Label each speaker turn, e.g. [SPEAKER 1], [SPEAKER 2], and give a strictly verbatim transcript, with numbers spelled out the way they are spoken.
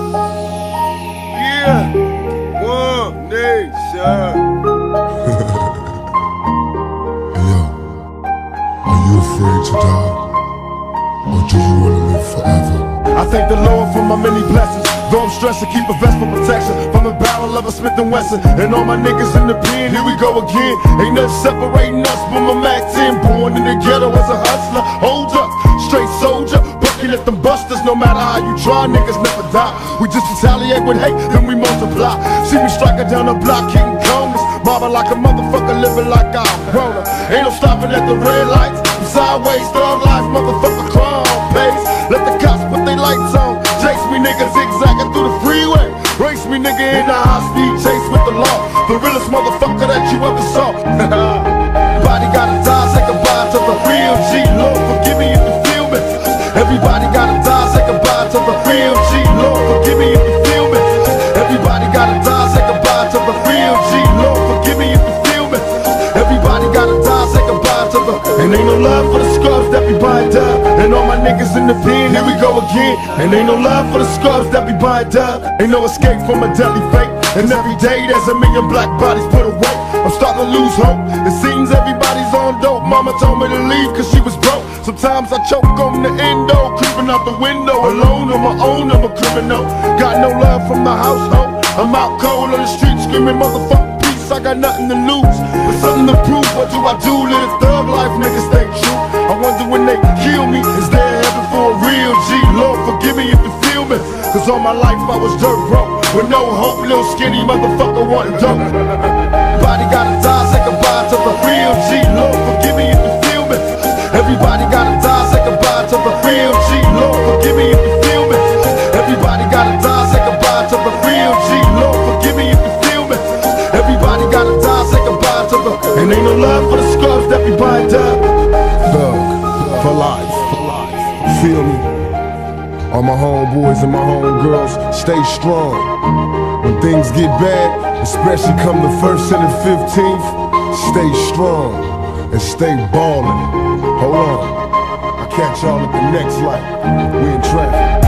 [SPEAKER 1] Yeah, one nation.
[SPEAKER 2] Yo, are you afraid to die? Or do you want to live forever?
[SPEAKER 3] I thank the Lord for my many blessings. Though I'm stressed to keep a vest for protection from the barrel of a Smith and Wesson. And all my niggas in the pen, here we go again. Ain't nothing separating us from a Mac ten. Born in the ghetto as a hustler. Hold up, straight soldier. Bucking at them busters. No matter how you try, niggas never die. We just retaliate with hate, then we multiply. See me striking down the block, hitting corners. Mobbing like a motherfucker, living like I'm grown up. Ain't no stopping at the red lights. I'm sideways, thug life, motherfucker, crime pays. Let the cops put their lights on. Chase me nigga zigzagging through the freeway. Race me nigga in the high speed chase with the law. The realest motherfucker that you ever saw. Everybody gotta die, say goodbye to the real G. Lord forgive me if you feel me. Everybody gotta die, say goodbye to the real G. Lord forgive me if you feel me. Everybody gotta die, say goodbye to the real G. Lord forgive me if you feel me. Everybody gotta die, say goodbye to the. And ain't no love for the scrubs that be buying dub. And all my niggas in the pen, here we go again. And ain't no love for the scrubs that be buying dub. Ain't no escape from a deadly fate. And every day there's a million black bodies put away. I'm starting to lose hope. It seems everybody's on dope. Mama told me to leave cause she was broke. Sometimes I choke on the endo, creeping out the window. Alone on my own, I'm a criminal. Got no love from the household. I'm out cold on the street screaming motherfucker peace. I got nothing to lose, but something to prove. What do I do? Live a thug life, niggas stay true. I wonder when they kill me, is there heaven for a real G? Lord forgive me if you feel me. Cause all my life I was dirt broke, with no hope, little skinny motherfucker wanting dope. Everybody gotta die, say goodbye to the real G. Lord forgive me if you feel me. Everybody gotta die, say goodbye to the real G. Lord forgive me if you feel me. Everybody gotta die, say goodbye to the real G. Lord forgive me if you feel me. Everybody gotta die, say goodbye to the. And ain't no love for the scrubs that be buying up.
[SPEAKER 2] Thug, for life, for life. Feel me? All my homeboys and my homegirls, stay strong. When things get bad, especially come the first and the fifteenth, stay strong and stay ballin'. Hold on, I'll catch y'all at the next light. We in traffic.